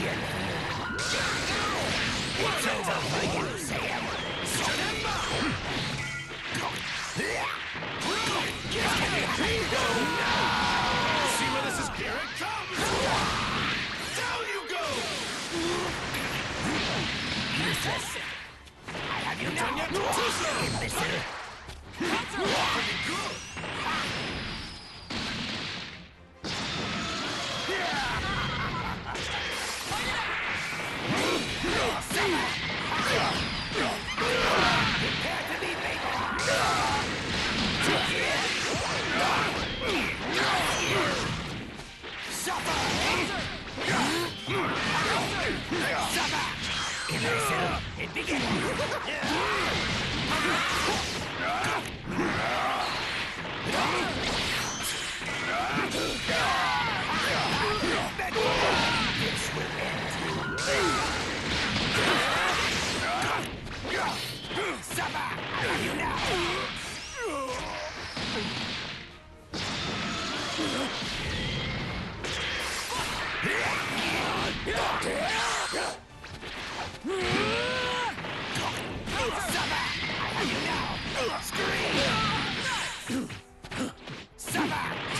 begin for you. It's over for you, Sam. See where this is? Here it comes! Down you go! Useless. I have you now. Yet too slow! Imbecile. Pretty good! Prepare to be Suffer! Suffer! Imbecile, it begins! This will end you. Suffer! I have you now! Suffer! I have you now! Scream! Suffer!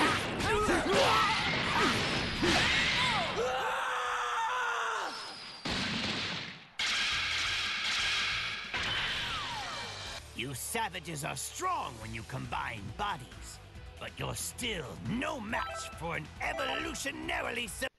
You savages are strong when you combine bodies, but you're still no match for an evolutionarily